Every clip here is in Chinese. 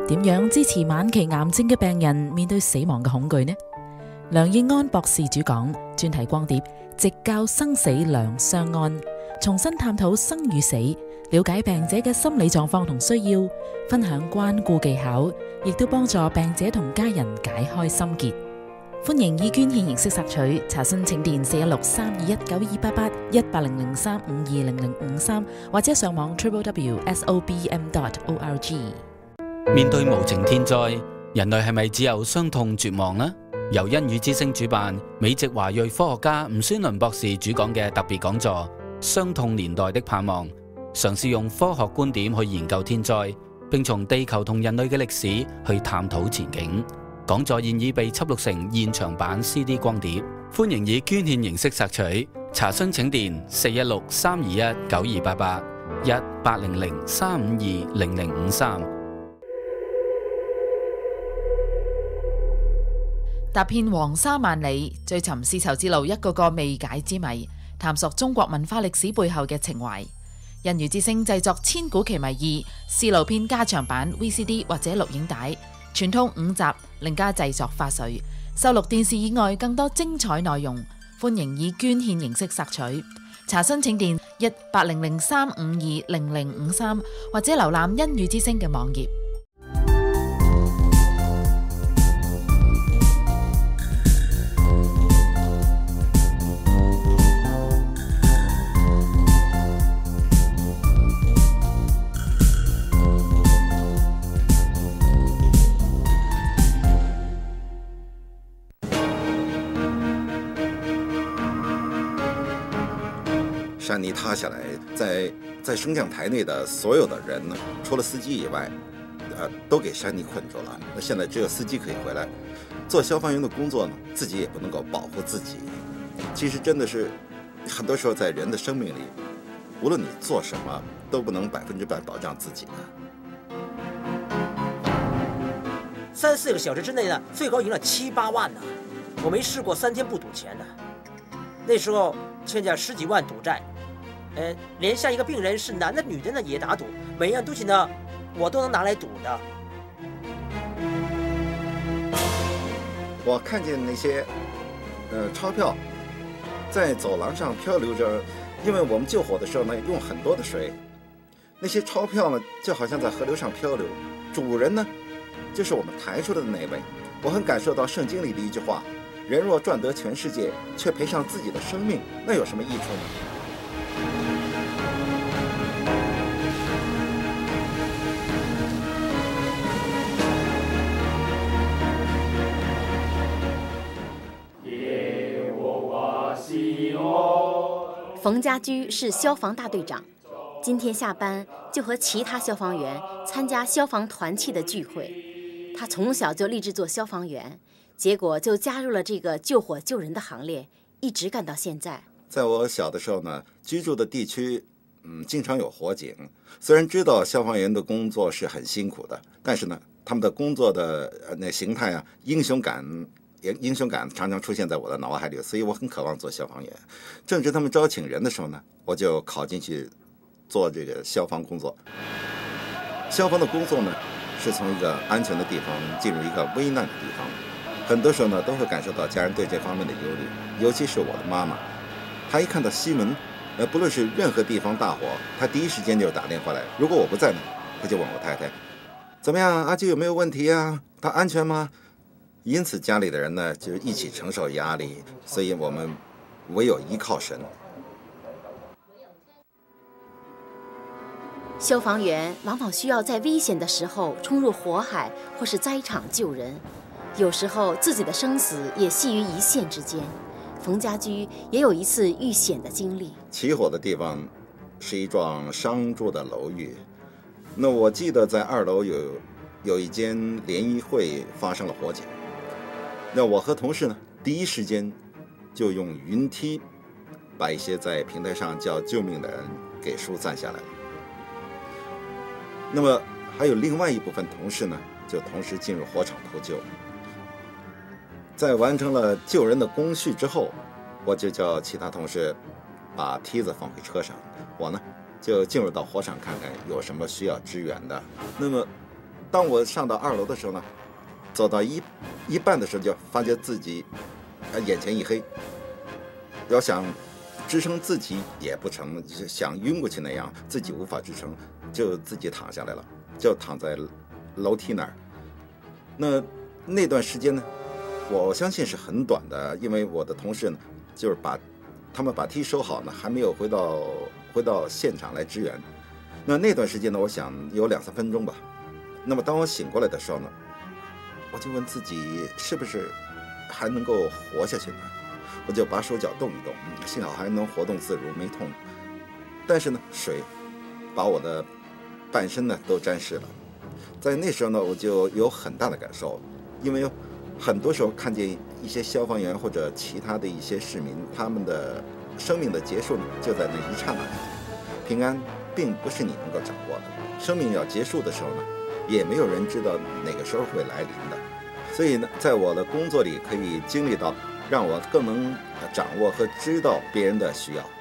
點樣支持晚期癌症嘅病人面對死亡嘅恐懼呢？梁應安博士主講，專題光碟直教生死兩相安，重新探討生與死，了解病者嘅心理狀況同需要，分享關顧技巧，亦都幫助病者同家人解開心結。歡迎以捐獻形式索取，查詢請電416-321-9288 或者上網 www.sobm.org。 面對無情天災，人類係咪只有傷痛絕望呢？由恩語之聲主辦，美籍華裔科學家吳宣倫博士主講嘅特別講座《傷痛年代的盼望》，嘗試用科學觀點去研究天災，並從地球同人類嘅歷史去探討前景。講座現已被輯錄成現場版 CD 光碟，歡迎以捐獻形式索取。查詢請電416-321-9288 1800-352-0053。 踏遍黃沙萬里，追尋絲綢之路一個個未解之謎，探索中國文化歷史背後嘅情懷。恩語之聲製作千古奇謎2試路篇加長版 VCD 或者錄影帶，全套5集，另加製作花絮，收錄電視以外更多精彩內容。歡迎以捐獻形式索取。查詢請電1800-352-0053或者瀏覽恩語之聲嘅網頁。 山泥塌下来，在升降台内的所有的人呢，除了司机以外，都给山泥困住了。那现在只有司机可以回来。做消防员的工作呢，自己也不能够保护自己。其实真的是，很多时候在人的生命里，无论你做什么，都不能100%保障自己的。 3-4个小时之内呢，最高赢了7、8万呢。我没试过3天不赌钱的。那时候欠下10几万赌债。连像一个病人是男的女的呢也打赌，每样东西呢我都能拿来赌的。 我看见那些钞票在走廊上漂流着，因为我们救火的时候呢用很多的水，那些钞票呢就好像在河流上漂流，主人呢就是我们抬出来的那位。我很感受到圣经里的一句话：人若赚得全世界，却赔上自己的生命，那有什么益处呢？ 冯家驹是消防大队长，今天下班就和其他消防员参加消防团契的聚会。他从小就立志做消防员，结果就加入了这个救火救人的行列，一直干到现在。 在我小的时候呢，居住的地区经常有火警。虽然知道消防员的工作是很辛苦的，但是呢，他们的工作的那形态啊，英雄感常常出现在我的脑海里，所以我很渴望做消防员。正值他们招请人的时候呢，我就考进去做这个消防工作。消防的工作呢，是从一个安全的地方进入一个危难的地方，很多时候呢都会感受到家人对这方面的忧虑，尤其是我的妈妈，她一看到西门，不论是任何地方大火，她第一时间就打电话来。如果我不在呢，她就问我太太怎么样，阿基有没有问题啊？她安全吗？因此家里的人呢就一起承受压力，所以我们唯有依靠神。 消防员往往需要在危险的时候冲入火海或是灾场救人，有时候自己的生死也系于一线之间。冯家驹也有一次遇险的经历。 起火的地方是一幢商住的楼宇，那我记得在2楼有一间联谊会发生了火警。那我和同事呢，第一时间就用云梯把一些在平台上叫救命的人给疏散下来了。那么还有另外一部分同事呢，就同时进入火场扑救。在完成了救人的工序之后，我就叫其他同事把梯子放回车上，我呢就进入到火场看看有什么需要支援的。那么当我上到2楼的时候呢，走到一半的时候，就发觉自己眼前一黑，要想支撑自己也不成，像晕过去那样，自己无法支撑，就自己躺下来了，就躺在楼梯那儿。那段时间呢，我相信是很短的，因为我的同事呢，就是他们把梯收好呢，还没有回到现场来支援。那段时间呢，我想有2-3分钟吧。那么当我醒过来的时候呢，我就问自己是不是还能够活下去呢？我就把手脚动一动，幸好还能活动自如，没痛。但是呢，水把我的半身呢都沾湿了。在那时候呢，我就有很大的感受，因为很多时候看见一些消防员或者其他的一些市民，他们的生命的结束呢，就在那一刹那里。平安并不是你能够掌握的，生命要结束的时候呢，也没有人知道哪个时候会来临的。所以呢，在我的工作里可以经历到，让我更能掌握和知道别人的需要。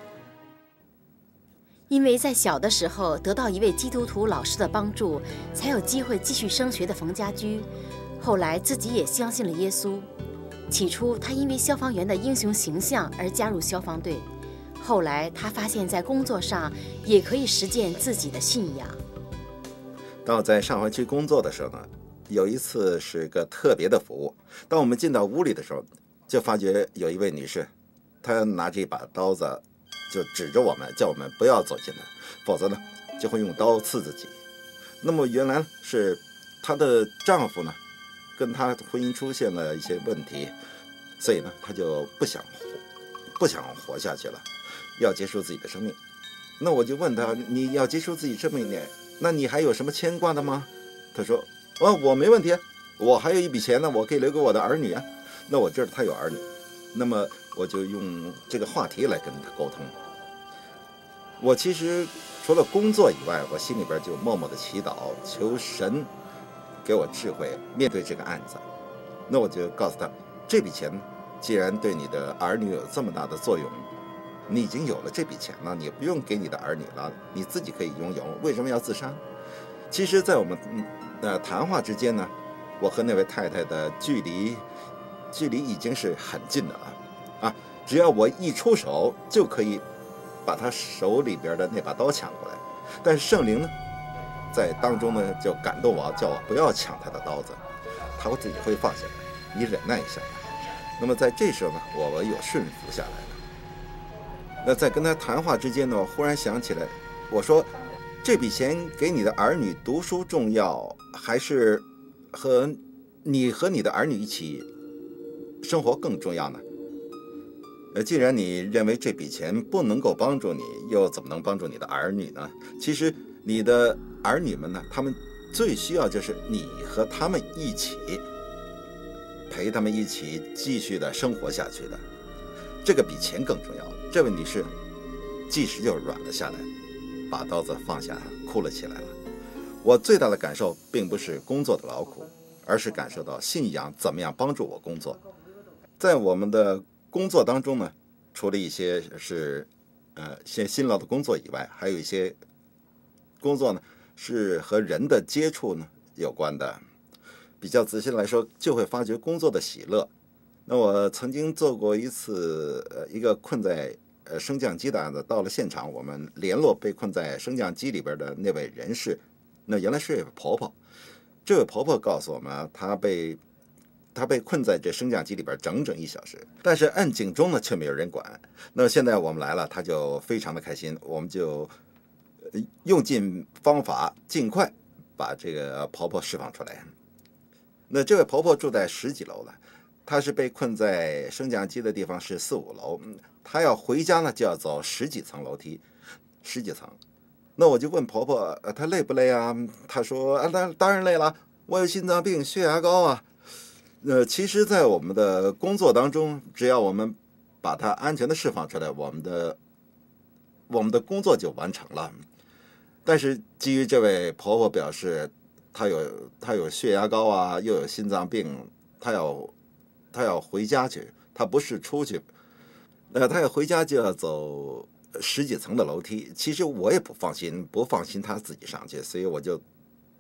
因为在小的时候得到一位基督徒老师的帮助，才有机会继续升学的冯家驹，后来自己也相信了耶稣。起初他因为消防员的英雄形象而加入消防队，后来他发现在工作上也可以实践自己的信仰。 当我在上环区工作的时候呢，有一次是个特别的服务。当我们进到屋里的时候，就发觉有一位女士，她拿着一把刀子，就指着我们，叫我们不要走进来，否则呢就会用刀刺自己。那么原来是她的丈夫呢，跟她婚姻出现了一些问题，所以呢她就不想活下去了，要结束自己的生命。那我就问她，你要结束自己生命呢，那你还有什么牵挂的吗？她说，我没问题，我还有一笔钱呢，我可以留给我的儿女啊。那我知道她有儿女，那么我就用这个话题来跟她沟通。我其实除了工作以外，我心里边就默默的祈祷，求神给我智慧面对这个案子。那我就告诉她，这笔钱既然对你的儿女有这么大的作用，你已经有了这笔钱了，你不用给你的儿女了，你自己可以拥有，为什么要自杀？其实在我们谈话之间呢，我和那位太太的距离已经是很近的了只要我一出手就可以把她手里边的那把刀抢过来。但是圣灵呢，在当中呢就感动我，叫我不要抢她的刀子，她自己会放下来，你忍耐一下。那么在这时候呢，我有顺服下来了。那在跟她谈话之间呢，我忽然想起来，我说这笔钱给你的儿女读书重要，还是和你的儿女一起生活更重要呢？既然你认为这笔钱不能够帮助你，又怎么能帮助你的儿女呢？其实你的儿女们呢，他们最需要就是你和他们一起，陪他们一起继续的生活下去的，这个比钱更重要。这位女士即时就软了下来，把刀子放下，哭了起来了。我最大的感受并不是工作的劳苦，而是感受到信仰怎么样帮助我工作。在我们的工作当中呢，除了一些是些辛劳的工作以外，还有一些工作呢是和人的接触呢有关的。比较仔细来说，就会发觉工作的喜乐。那我曾经做过一次一个困在升降机的案子，到了现场，我们联络被困在升降机里边的那位人士。那原来是一位婆婆，这位婆婆告诉我们，她被困在这升降机里边整整1小时，但是按警钟呢却没有人管。那现在我们来了，她就非常的开心，我们就用尽方法尽快把这个婆婆释放出来。那这位婆婆住在10几楼了，她是被困在升降机的地方是4、5楼，她要回家呢就要走10几层楼梯，10几层。那我就问婆婆，她累不累啊？她说当然累了，我有心脏病、血压高啊。其实在我们的工作当中，只要我们把她安全的释放出来，我们的工作就完成了。但是基于这位婆婆表示，她有血压高啊，又有心脏病，她要回家去，她不是出去，她要回家就要走10几层的楼梯。其实我也不放心她自己上去，所以我就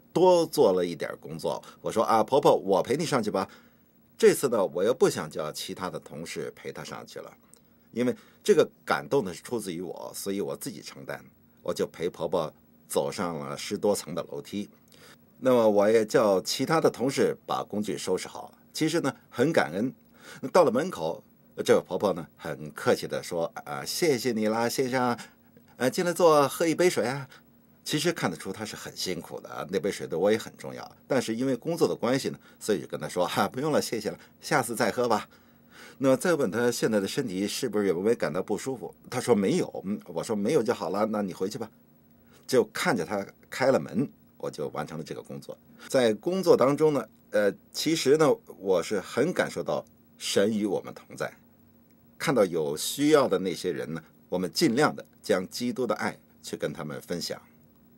多做了一点工作。我说啊，婆婆，我陪你上去吧。这次呢，我又不想叫其他的同事陪她上去了，因为这个感动呢是出自于我，所以我自己承担。我就陪婆婆走上了10多层的楼梯。那么我也叫其他的同事把工具收拾好。其实呢，很感恩。到了门口，这位婆婆呢很客气地说：“谢谢你啦，先生，进来坐，喝一杯水啊。”其实看得出她是很辛苦的，那杯水对我也很重要。但是因为工作的关系呢，所以就跟她说：“不用了，谢谢了，下次再喝吧。”那再问她现在的身体是不是有没有感到不舒服？她说没有。我说没有就好了，那你回去吧。就看着她开了门，我就完成了这个工作。在工作当中呢，其实呢，我是很感受到神与我们同在。看到有需要的那些人呢，我们尽量的将基督的爱去跟他们分享。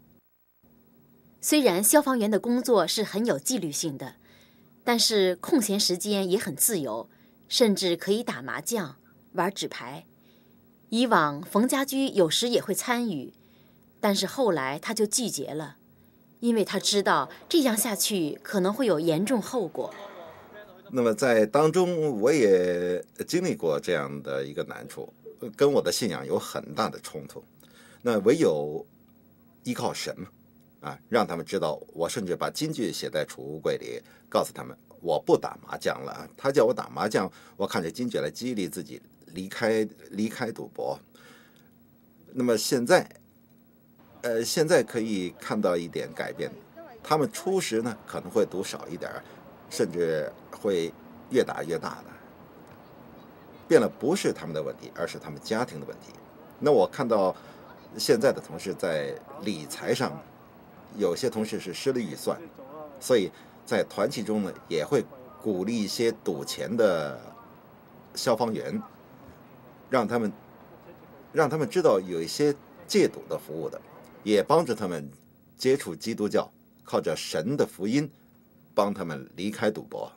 虽然消防员的工作是很有纪律性的，但是空闲时间也很自由，甚至可以打麻将、玩纸牌。以往冯家驹有时也会参与，但是后来他就拒绝了，因为他知道这样下去可能会有严重后果。 那么在当中，我也经历过这样的一个难处，跟我的信仰有很大的冲突。那唯有依靠神让他们知道，我甚至把金句写在储物柜里，告诉他们我不打麻将了。他叫我打麻将，我看着金句来激励自己离开赌博。那么现在可以看到一点改变，他们初时呢可能会赌少一点，甚至会越打越大的，变了不是他们的问题，而是他们家庭的问题。那我看到现在的同事在理财上，有些同事是失了预算，所以在团契中呢，也会鼓励一些赌钱的消防员，让他们知道有一些戒赌的服务的，也帮助他们接触基督教，靠着神的福音帮他们离开赌博。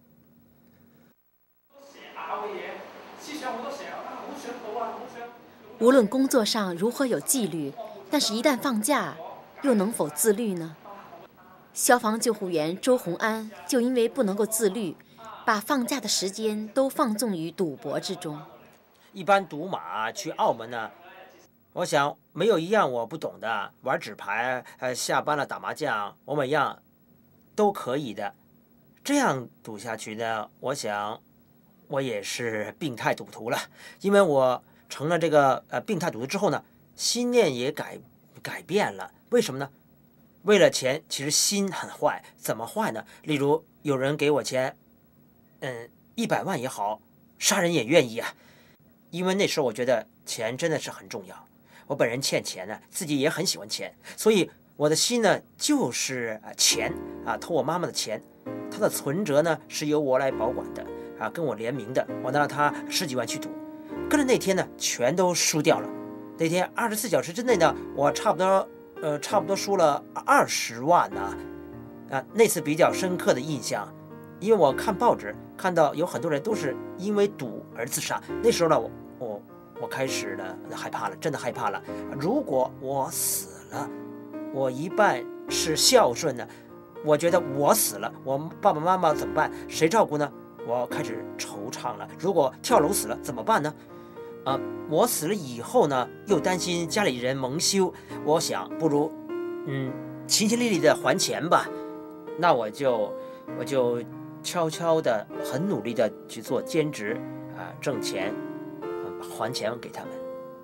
无论工作上如何有纪律，但是一旦放假，又能否自律呢？消防救护员周洪安就因为不能够自律，把放假的时间都放纵于赌博之中。 一般赌马去澳门呢，我想没有一样我不懂的，玩纸牌，下班了打麻将，我每样都可以的。这样赌下去呢，我想我也是病态赌徒了，因为我成了这个病态赌徒之后呢，心念也改变了。为什么呢？为了钱，其实心很坏。怎么坏呢？例如有人给我钱，100万也好，杀人也愿意啊。因为那时候我觉得钱真的是很重要，我本人欠钱呢，自己也很喜欢钱，所以我的心呢就是钱偷我妈妈的钱，她的存折呢是由我来保管的跟我联名的，我拿了她10几万去赌，跟着那天呢全都输掉了。那天24小时之内呢，我差不多输了20万呢。那次比较深刻的印象，因为我看报纸看到有很多人都是因为赌而自杀。那时候呢，我开始呢害怕了，真的害怕了。如果我死了，我一半是孝顺的，我觉得我死了，我爸爸妈妈怎么办？谁照顾呢？我开始惆怅了。如果跳楼死了怎么办呢？我死了以后呢，又担心家里人蒙羞，我想不如勤勤力力的还钱吧。那我就悄悄的很努力的去做兼职挣钱还钱给他们。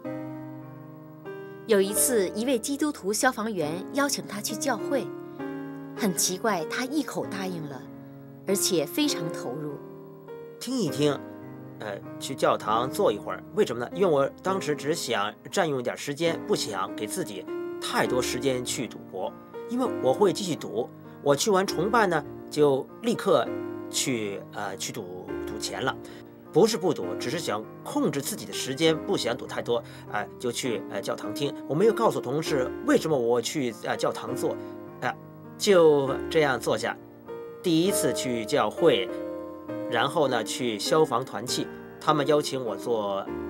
有一次，一位基督徒消防员邀请他去教会，很奇怪，他一口答应了，而且非常投入。 听一听，去教堂坐一会儿。为什么呢？因为我当时只想占用一点时间，不想给自己太多时间去赌博，因为我会继续赌。我去完崇拜呢，就立刻去赌钱了。不是不赌，只是想控制自己的时间，不想赌太多，就去教堂听。我没有告诉同事为什么我去教堂做，就这样做下。第一次去教会，然后呢去消防团契，他们邀请我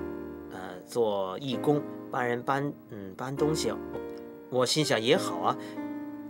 做义工，帮人搬东西。我心想也好啊，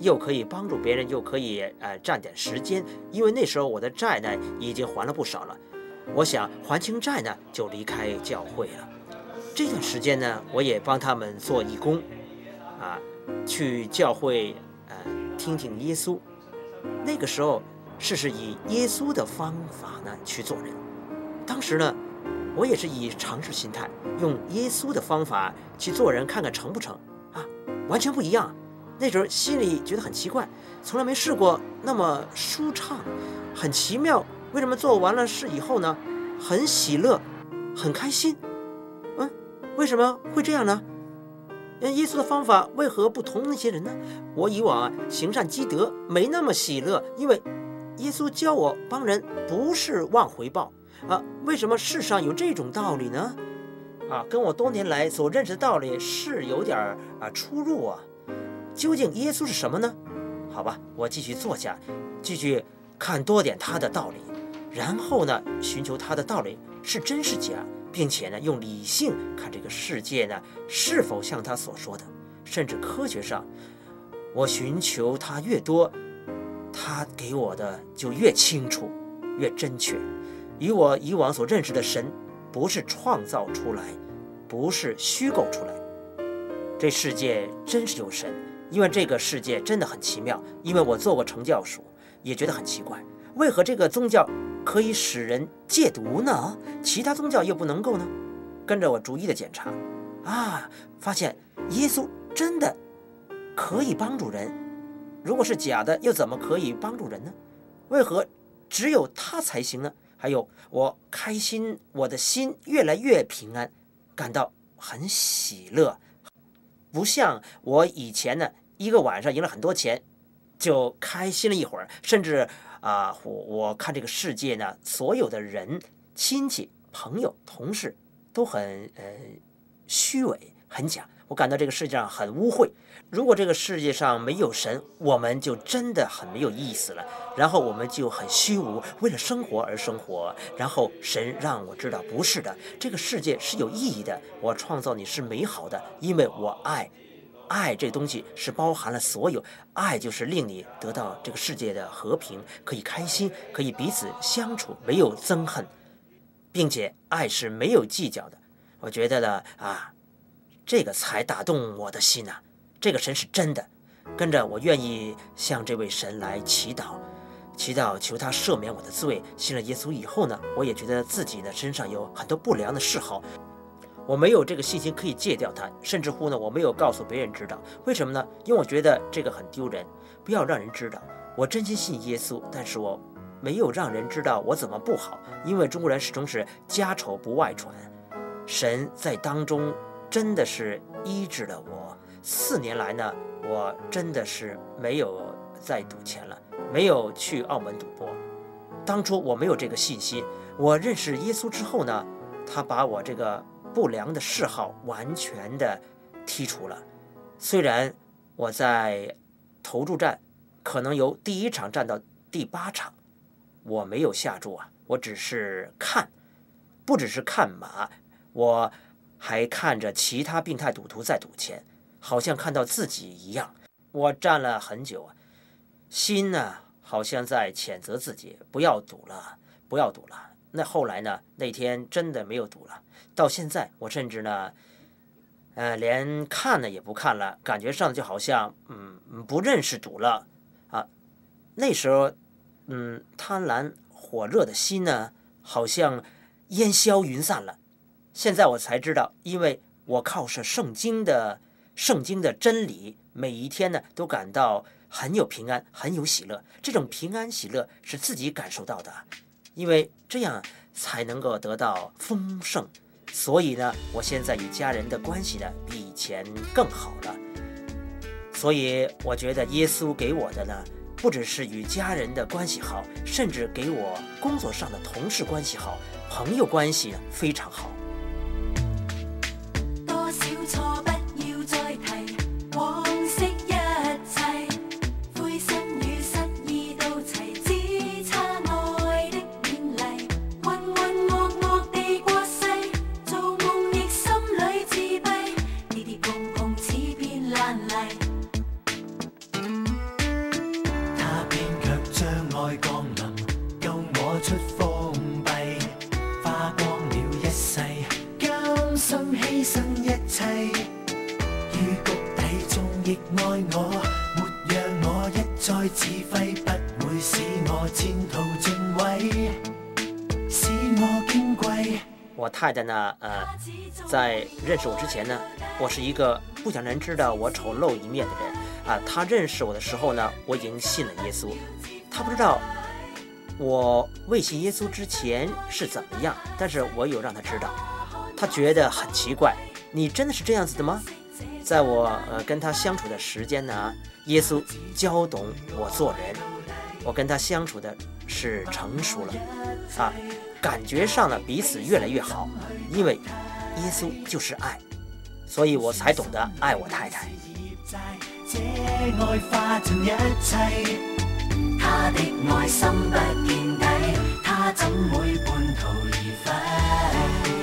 又可以帮助别人，又可以占点时间。因为那时候我的债呢已经还了不少了，我想还清债呢就离开教会了。这段时间呢，我也帮他们做义工，去教会听听耶稣。那个时候是以耶稣的方法呢去做人。当时呢，我也是以尝试心态，用耶稣的方法去做人，看看成不成完全不一样。那时候心里觉得很奇怪，从来没试过那么舒畅，很奇妙。为什么做完了事以后呢，很喜乐，很开心？为什么会这样呢？耶稣的方法为何不同那些人呢？我以往行善积德，没那么喜乐，因为耶稣教我帮人不是忘回报为什么世上有这种道理呢？跟我多年来所认识的道理是有点出入究竟耶稣是什么呢？好吧，我继续坐下，继续看多点他的道理，然后呢，寻求他的道理是真是假，并且呢，用理性看这个世界呢是否像他所说的，甚至科学上，我寻求他越多，他给我的就越清楚，越真确。与我以往所认识的神，不是创造出来，不是虚构出来。这世界真是有神，因为这个世界真的很奇妙。因为我做过惩教署，也觉得很奇怪，为何这个宗教可以使人戒毒呢？其他宗教又不能够呢？跟着我逐一的检查发现耶稣真的可以帮助人，如果是假的，又怎么可以帮助人呢？为何只有他才行呢？还有，我开心，我的心越来越平安，感到很喜乐，不像我以前呢，一个晚上赢了很多钱就开心了一会儿，甚至我看这个世界呢，所有的人、亲戚、朋友、同事都很虚伪，很假。我感到这个世界上很污秽。如果这个世界上没有神，我们就真的很没有意思了。然后我们就很虚无，为了生活而生活。然后神让我知道，不是的，这个世界是有意义的。我创造你是美好的，因为我爱。爱这东西是包含了所有，爱就是令你得到这个世界的和平，可以开心，可以彼此相处，没有憎恨，并且爱是没有计较的。我觉得呢这个才打动我的心这个神是真的。跟着我愿意向这位神来祈祷，求他赦免我的罪。信了耶稣以后呢，我也觉得自己呢身上有很多不良的嗜好，我没有这个信心可以戒掉它，甚至乎呢，我没有告诉别人知道。为什么呢？因为我觉得这个很丢人，不要让人知道。我真心信耶稣，但是我没有让人知道我怎么不好，因为中国人始终是家丑不外传。神在当中真的是医治了我。4年来呢，我真的是没有再赌钱了，没有去澳门赌博。当初我没有这个信心，我认识耶稣之后呢，他把我这个不良的嗜好完全的剔除了。虽然我在投注站可能由第1场站到第8场，我没有下注我只是看，不只是看马，我还看着其他病态赌徒在赌钱，好像看到自己一样。我站了很久心呢好像在谴责自己，不要赌了，不要赌了。那后来呢，那天真的没有赌了。到现在我甚至呢连看呢也不看了，感觉上就好像不认识赌了那时候贪婪火热的心呢好像烟消云散了。现在我才知道，因为我靠着圣经的真理，每一天呢都感到很有平安，很有喜乐。这种平安喜乐是自己感受到的，因为这样才能够得到丰盛。所以呢，我现在与家人的关系呢比以前更好了。所以我觉得耶稣给我的呢，不只是与家人的关系好，甚至给我工作上的同事关系好，朋友关系呢非常好。 多少錯不要再提，往昔一切，灰心與失意到齊，只差愛的勉勵，渾渾噩噩地過世，做夢亦心裏自閉，跌跌碰碰似片爛泥。 愛降臨，救我出封閉，花光了一世，甘心犧牲一切，於谷底中亦愛我，沒讓我一再自廢，不會使我前途盡毀，使我矜貴。 我太太呢，在认识我之前呢，我是一个不想人知道我丑陋一面的人啊。她认识我的时候呢，我已经信了耶稣。她不知道我未信耶稣之前是怎么样，但是我有让她知道。她觉得很奇怪，你真的是这样子的吗？在我跟她相处的时间呢，耶稣教懂我做人，我跟她相处的是成熟了啊。感觉上呢，彼此越来越好，因為耶穌就是愛，所以我才懂得愛我太太。 這愛化盡一切，他的愛心不見底，他怎會半途而廢？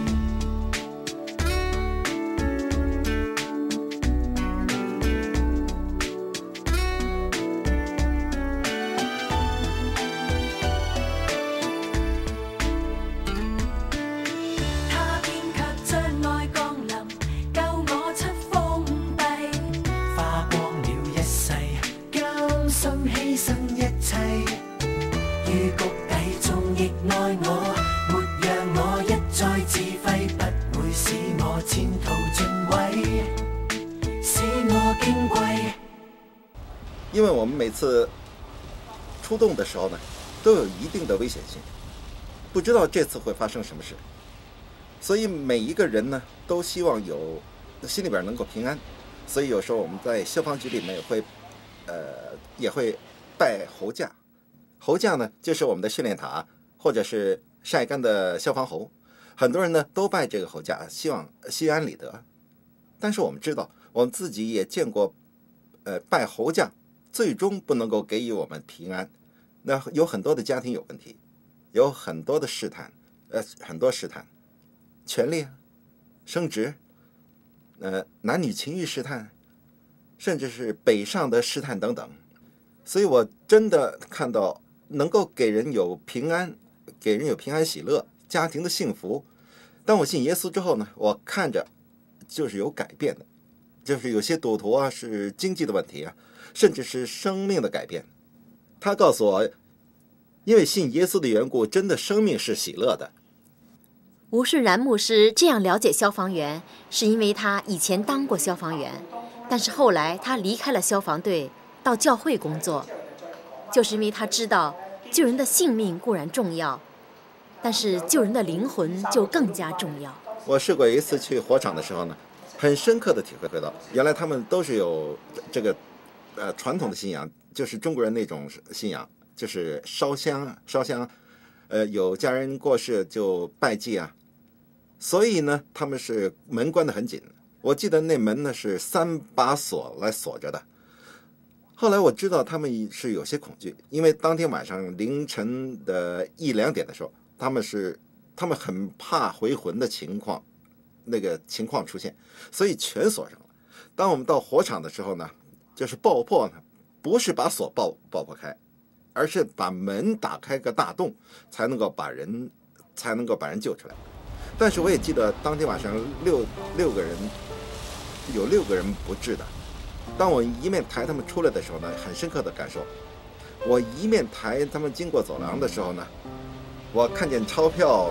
因为我们每次出动的时候呢，都有一定的危险性，不知道这次会发生什么事，所以每一个人呢都希望有心里边能够平安，所以有时候我们在消防局里面也会拜侯驾。侯驾呢就是我们的训练塔或者是晒干的消防侯，很多人呢都拜这个侯驾，希望心安理得。但是我们知道，我们自己也见过拜侯驾最终不能够给予我们平安，那有很多的家庭有问题，有很多的试探，很多试探，权力啊，升职，男女情欲试探，甚至是北上的试探等等。所以我真的看到能够给人有平安，给人有平安喜乐，家庭的幸福。当我信耶稣之后呢，我看着就是有改变的，就是有些赌徒啊是经济的问题啊，甚至是生命的改变。他告诉我，因为信耶稣的缘故，真的生命是喜乐的。 吴顺然牧师这样了解消防员，是因为他以前当过消防员，但是后来他离开了消防队，到教会工作，就是因为他知道救人的性命固然重要，但是救人的灵魂就更加重要。 我试过一次去火场的时候呢，很深刻的体会到，原来他们都是有这个传统的信仰，就是中国人那种信仰，就是烧香，有家人过世就拜祭啊，所以呢他们是门关得很紧，我记得那门呢是3把锁来锁着的。后来我知道他们是有些恐惧，因为当天晚上凌晨的1、2点的时候，他们很怕回魂的情况出现，所以全锁上了。当我们到火场的时候呢，就是爆破呢，不是把锁爆破开，而是把门打开个大洞，才能够把人救出来。但是我也记得当天晚上6个人，有6个人不治的。当我一面抬他们出来的时候呢，很深刻的感受。我一面抬他们经过走廊的时候呢，我看见钞票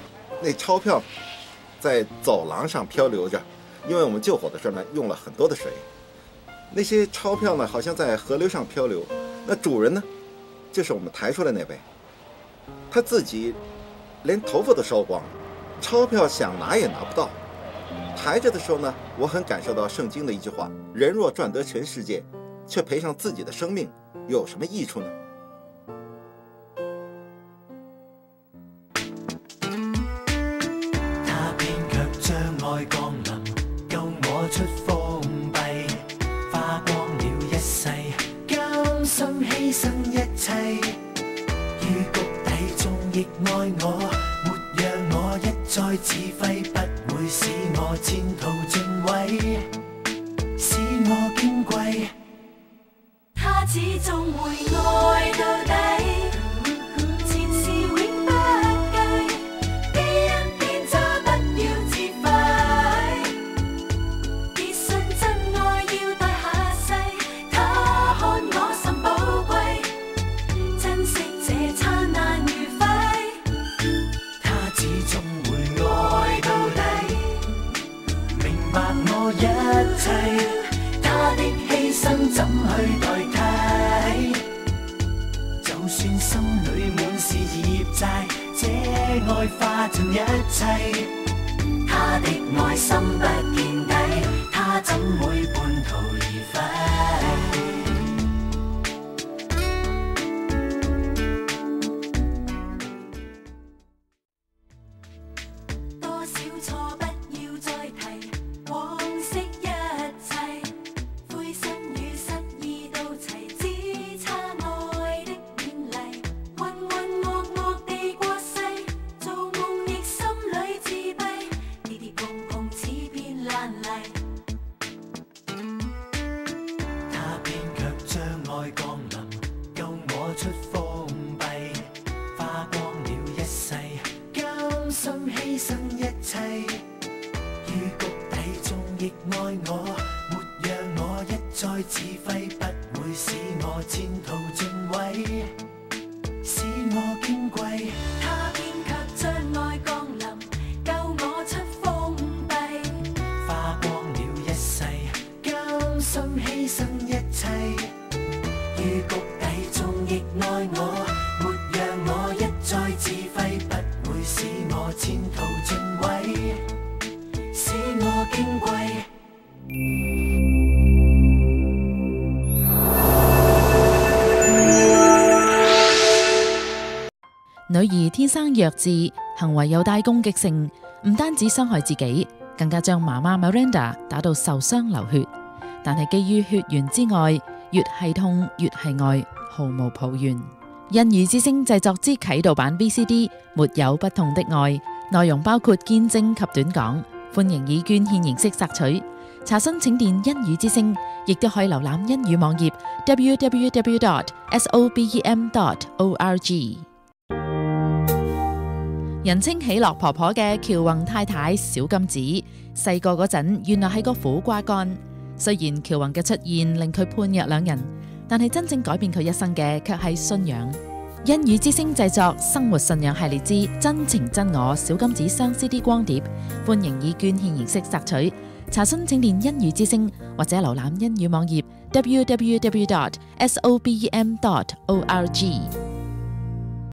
在走廊上漂流着，因为我们救火的时候呢用了很多的水，那些钞票呢好像在河流上漂流。那主人呢，就是我们抬出来那位，他自己连头发都烧光，钞票想拿也拿不到。抬着的时候呢，我很感受到圣经的一句话：人若赚得全世界，却赔上自己的生命，有什么益处呢？ 他偏卻將愛降臨，救我出封閉，花光了一世，甘心犧牲一切，於谷底中亦愛我，沒讓我一再自廢，不會使我前途盡毀，使我矜貴， 他始終會愛到底。 算心裏滿是業債，這愛化盡一切。他的愛心不見底，他怎會半途而廢？ 多少錯不要再提，往昔一切，灰心與失意都齊，只差愛的勉勵，渾渾噩噩地過世，做夢亦心裏自閉，跌跌碰碰似片爛泥。 他偏卻將愛降臨，救我出封閉，花光了一世，甘心犧牲一切，於谷底中亦愛我，沒讓我一再自廢，不會使我前途盡毀，使我矜貴。 他偏卻將愛降臨，救我出封閉。 花光了一世，甘心犧牲一切，於谷底中亦愛我，沒讓我一再自廢，不會使我前途盡毀，使我矜貴。 女兒天生弱智，行為有帶攻擊性，唔單止傷害自己，更加將媽媽 Miranda 打到受傷流血。但係基於血緣之愛，越係痛越係愛，毫無抱怨。印語之聲製作之啟導版 VCD《沒有不痛的愛》，內容包括見證及短講，歡迎以捐獻形式索取。查詢請電印語之聲，亦都可以瀏覽印語網頁 www.sobem.org。人稱喜樂婆婆嘅喬宏太太小金子，細個嗰陣原來係個苦瓜乾。雖然喬宏嘅出現令佢判若兩人，但係真正改變佢一生嘅卻係信仰。印語之聲製作生活信仰系列之真情真我小金子雙 CD 光碟，歡迎以捐獻形式索取。查詢請電印語之聲或者瀏覽印語網頁 www.sobem.org。